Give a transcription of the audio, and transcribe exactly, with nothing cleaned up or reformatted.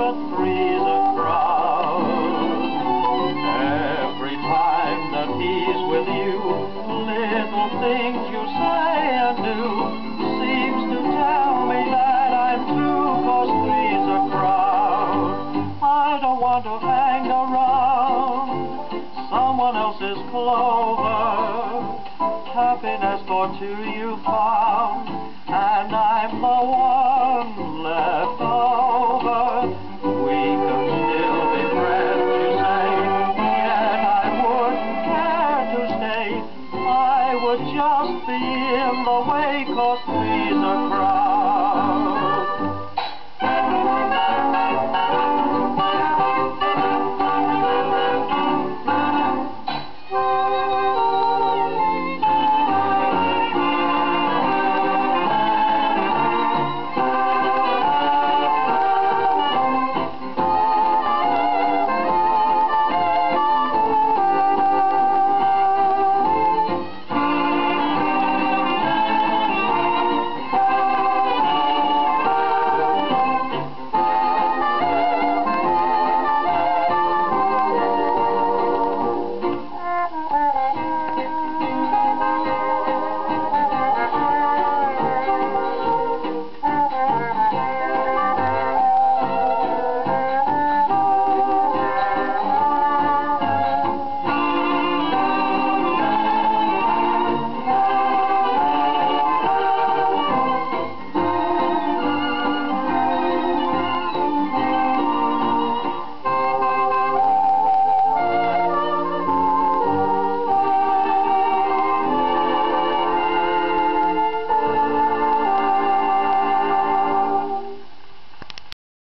but three's a crowd. Every time that he's with you, little things you say and do seems to tell me that I'm two, 'cause three's a crowd. I don't want to hang around someone else's clover. Happiness for two you found, and I'm the one.